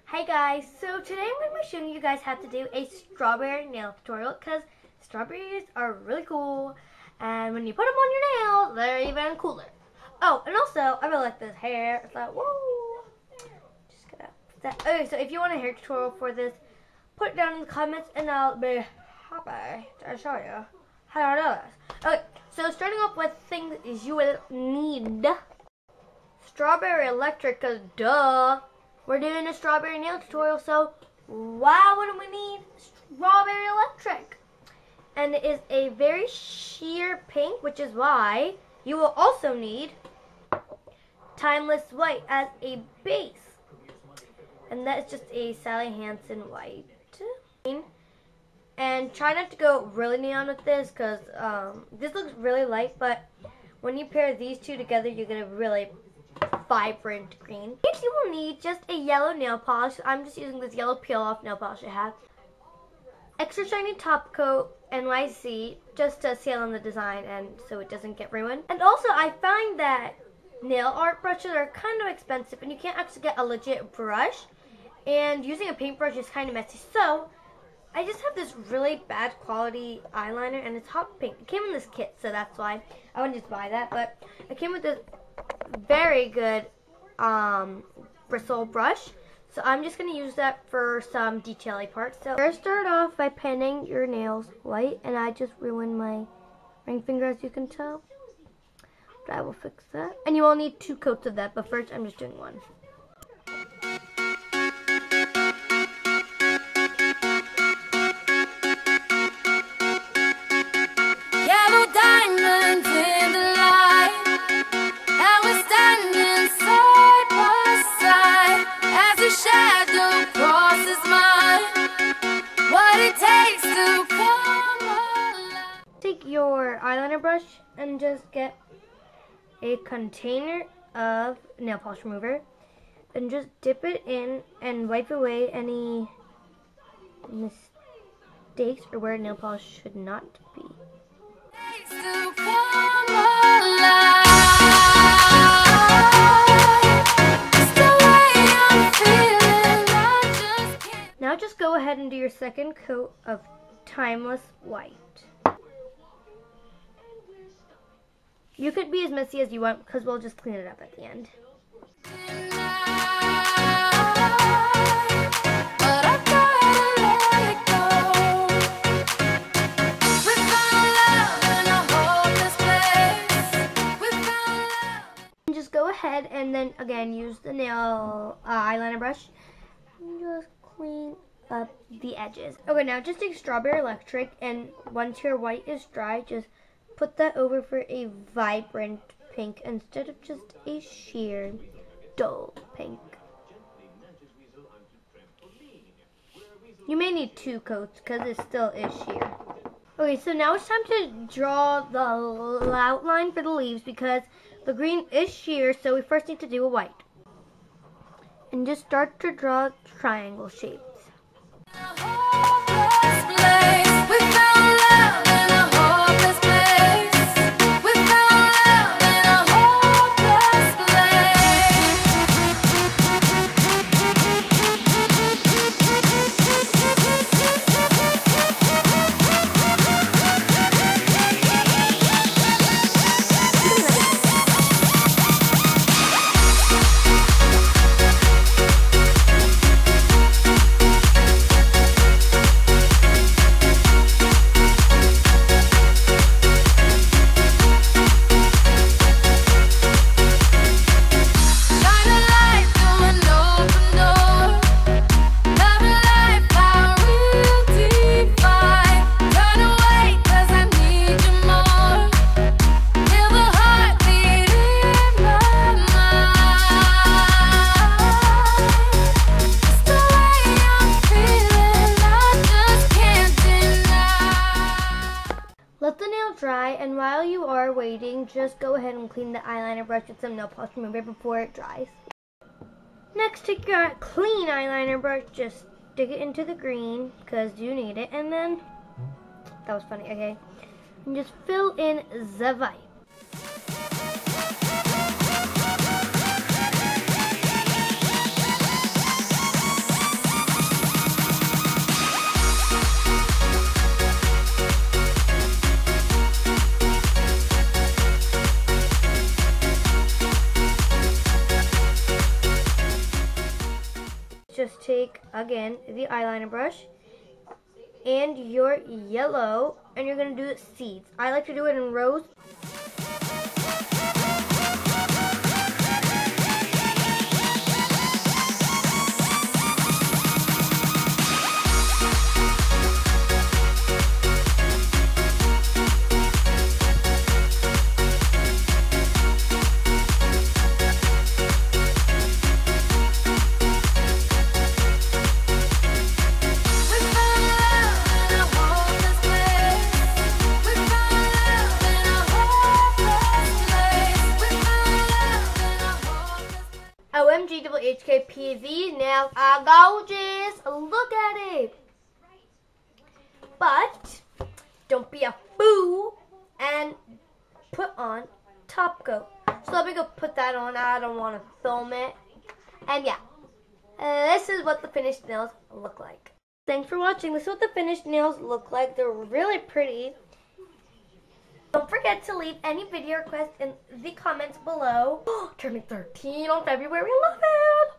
Hi guys, so today I'm going to be showing you guys how to do a strawberry nail tutorial because strawberries are really cool and when you put them on your nails, they're even cooler. Oh, and also, I really like this hair. It's like, whoa. Just gonna put that. Okay, so if you want a hair tutorial for this, put it down in the comments and I'll be happy to show you how to do this. Okay, so starting off with things you will need. Strawberry electric, because duh. We're doing a strawberry nail tutorial, so why wouldn't we need strawberry electric? And it is a very sheer pink, which is why you will also need Timeless White as a base. And that is just a Sally Hansen white. And try not to go really neon with this, because this looks really light, but when you pair these two together, you're going to really vibrant green. Next you will need just a yellow nail polish. I'm just using this yellow peel off nail polish I have. Extra shiny top coat NYC just to seal on the design and so it doesn't get ruined. And also I find that nail art brushes are kind of expensive and you can't actually get a legit brush, and using a paintbrush is kind of messy. So I just have this really bad quality eyeliner and it's hot pink. It came in this kit, so that's why I wouldn't just buy that, but it came with this very good bristle brush, so I'm just going to use that for some detail-y parts. So first start off by painting your nails white, and I just ruined my ring finger as you can tell, but I will fix that. And you will need 2 coats of that, but first I'm just doing one. Take your eyeliner brush and just get a container of nail polish remover and just dip it in and wipe away any mistakes or where nail polish should not be. Now just go ahead and do your second coat of Timeless White. You could be as messy as you want because we'll just clean it up at the end. And just go ahead and then again use the nail eyeliner brush and just clean up the edges. Okay, now just take Strawberry Electric, and once your white is dry, just put that over for a vibrant pink instead of just a sheer dull pink. You may need 2 coats because it still is sheer. Okay, so now it's time to draw the outline for the leaves because the green is sheer, so we first need to do a white. And just start to draw triangle shapes. Let the nail dry, and while you are waiting, just go ahead and clean the eyeliner brush with some nail polish remover before it dries. Next, take your clean eyeliner brush, just stick it into the green, because you need it, and then, that was funny, okay, and just fill in the white. just take, again, the eyeliner brush and your yellow, and you're going to do seeds. I like to do it in rows. OMG double HKP, these nails are gorgeous. Look at it. But don't be a fool and put on top coat. So let me go put that on. I don't want to film it. And yeah, this is what the finished nails look like. Thanks for watching. This is what the finished nails look like. They're really pretty. Don't forget to leave any video requests in the comments below. Turning 13 on February 11th.